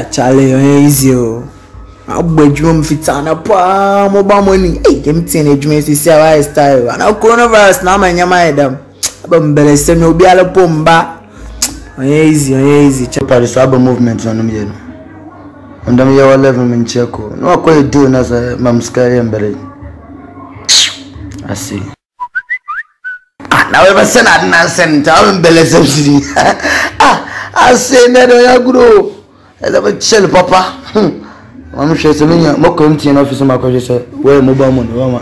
Charlie, easy. I'll bet you fitana pa mobile money. Hey, them teenage men see our style. And our coronavirus now my madam. I'm better send no be ala pomba. Easy. Paris Abba movement on me. And I'm your level in Checo. No, quite doing as a mamsky and berry. I see. Now ever send at send town Bella subsidy. I say, Nedo Yaguro. I have a chill, Papa. I'm sure it's a million more committee and officer. My question said, where mobile money?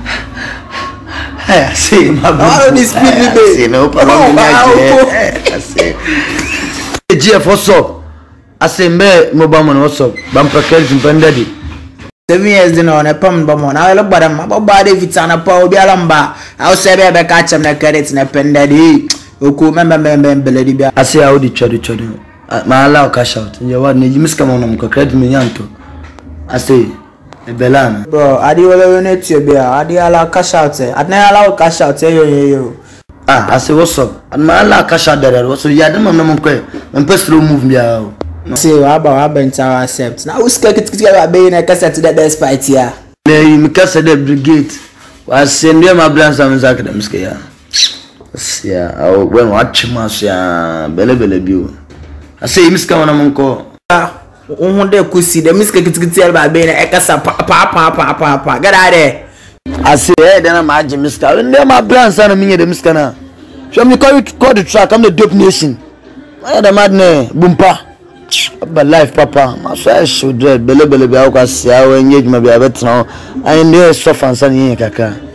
I see, my brother. I see, no problem. I see. GF, what's up? I say, mobile money, what's up? Bumper Kelly, Pendadi. 7 years dinner on a pump bomb. I look but I'm about body if it's on a power be a lumber. I'll say I catch him the credits in a pendadi. You could remember. I say, I would chodi. My allow cash out. You want you miss come on credit me yanto. I say, a belana. Bro, I do all need to be. I do allow cash out. I never allow cash out. You. I say, what's up? And my allow cash out there. So you had them on the monkey. And first move me out. See, how about I accept? Now, who's going to get a being a cassette to the best fight here? You because of the brigade. I send them my brands and academics. Yeah, I will watch my belly. I say, Miss Kawanamco. They could see the Miss Kitty by being a cassa papa. Get out there. I say, then I'm a Miss Kawan. They're my brands and me, the Miss Kana. Show me call the track. I'm the dope nation. I had a madness, Boompa. But life, Papa, my friend should dread belly I was engaged, maybe I bet now. I know soft and sunny kaka.